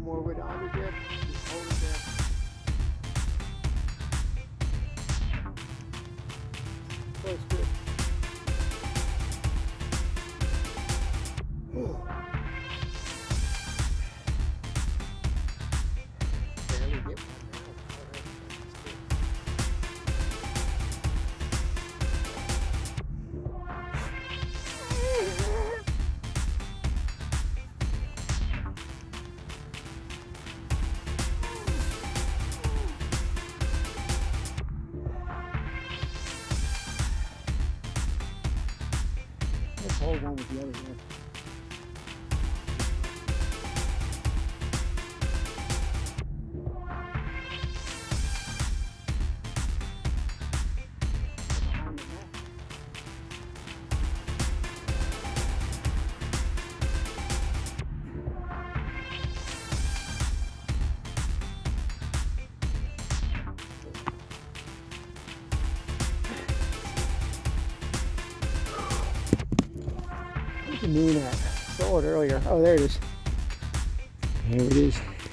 more with the under grip. Just hold it there. Close grip. Barely get one now. Let's hold one with the other one. Where's the moon at? I saw it earlier. Oh, there it is. There it is.